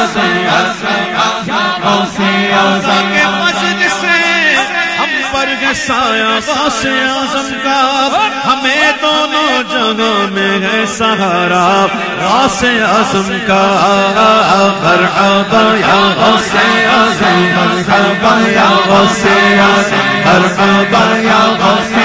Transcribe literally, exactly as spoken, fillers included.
के मस्जिद से हम पर है साया गौसे आज़म का, हमें दोनों जगह में है सहारा गौसे आज़म का। मरहबा या गौसे आज़म, मरहबा या गौसे आज़म, मरहबा या गौसे